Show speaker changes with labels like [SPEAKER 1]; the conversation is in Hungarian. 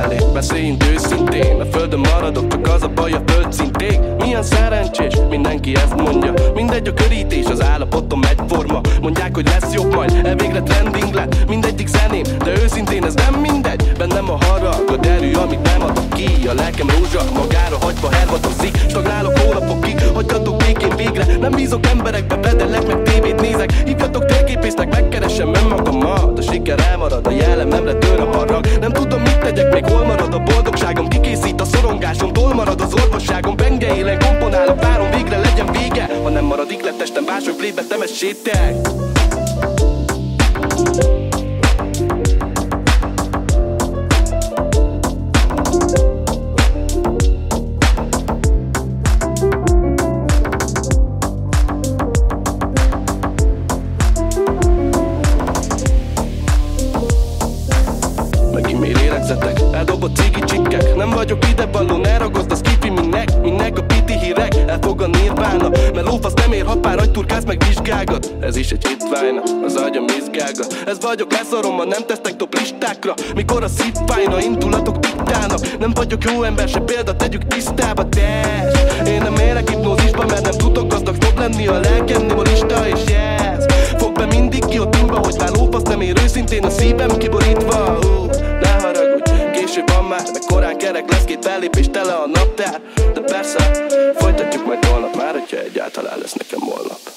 [SPEAKER 1] felé, beszéljünk őszintén. A földön maradok, csak az a baj a földszinték. Milyen szerencsés, mindenki ezt mondja. Mindegy a körítés, az állapotom egyforma. Mondják, hogy lesz jobb majd, elvégre trending lett mindegyik zeném, de őszintén ez nem mindegy. Bennem a harag, a derű, amit nem adok ki. A lelkem rózsa, magára hagyva hervadozik. Stagnálok hónapokig, hagyjatok békén végre. Nem bízok emberekbe, bedelek meg tévét nézek. Hívjatok térképésznek, megkeresem önmagammal. A siker elmarad, a jellememre tör a harag. Nem tudom mit tegyek, még hol marad a boldogságom. Kikészít a szorongásom, tol marad az orvosságom. Penge élen komponálok, várom végre legyen vége. Ha nem marad ikletestem, bások blédbe temessétek. Eldobott cigi csikkek, nem vagyok idevaló, ne ragozd a skifi minek a piti hírek, elfog a nirvána. Mert lófasz nem ér, ha pár agyturkálsz meg vizsgálgat. Ez is egy hitvájna, az agyam izgága. Ez vagyok, leszarom, ha nem tesztek top listákra. Mikor a szív fájna, indulatok diktálnak. Nem vagyok jó ember, se példa, tegyük tisztába, test. Én nem érek hipnózisba, mert nem tudok gazdag snob lenni. A lelkem lista és yes. Fog be mindig ki a timba, hogy már lófasz nem ér, őszintén a szívem kiborítva. Ne haragudj, késő van már, meg korán kerek lesz, két fellépés tele a naptár. De persze, folytatjuk majd holnap már, hogyha egyáltalán lesz nekem holnap.